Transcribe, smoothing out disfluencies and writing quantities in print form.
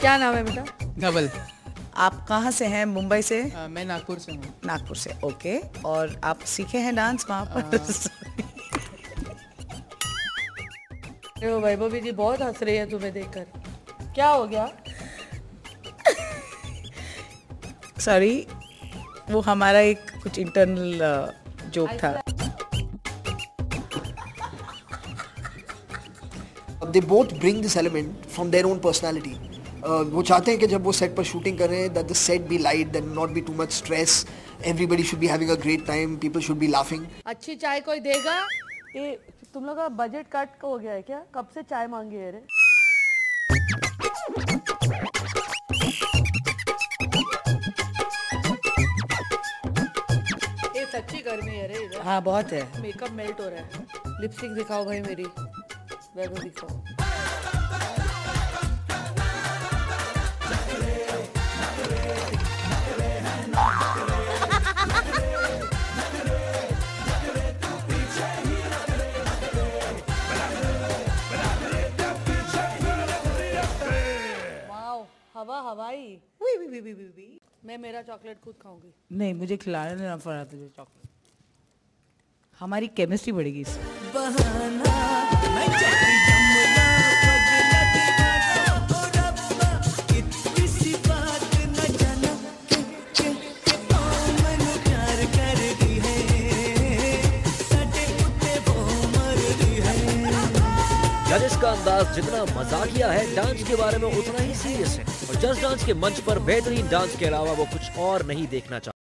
क्या नाम है बेटा? धवल। आप कहाँ से हैं? मुंबई से? मैं नागपुर से हूँ। नागपुर से, ओके। और आप सीखे हैं डांस वहाँ पर? देखो वैभवी जी बहुत हंस रही है तुम्हें देखकर, क्या हो गया? सॉरी, वो हमारा एक कुछ इंटरनल जोक था। They both bring this element from their own personality. वो चाहते हैं कि जब वो सेट पर शूटिंग कर रहे हैं that the set be light, that not be too much stress, everybody should be having a great time, people should be laughing. अच्छी चाय कोई देगा? ये तुम लोग का बजट कट हो गया है क्या? कब से चाय मांगी है रे? ये सच्ची गर्मी है रे इधर। हाँ बहुत है। मेकअप मेल्ट हो रहा है। लिपस्टिक दिखाओ भाई मेरी, वैभव दिखाओ। हवा हवाई। मैं मेरा चॉकलेट खुद खाऊंगी। नहीं, मुझे खिलाने देना पड़ा तुझे चॉकलेट। हमारी केमिस्ट्री बढ़ेगी इससे। जजेस का अंदाज जितना मजाकिया है, डांस के बारे में उतना ही सीरियस है। और जस्ट डांस के मंच पर बेहतरीन डांस के अलावा वो कुछ और नहीं देखना चाहते।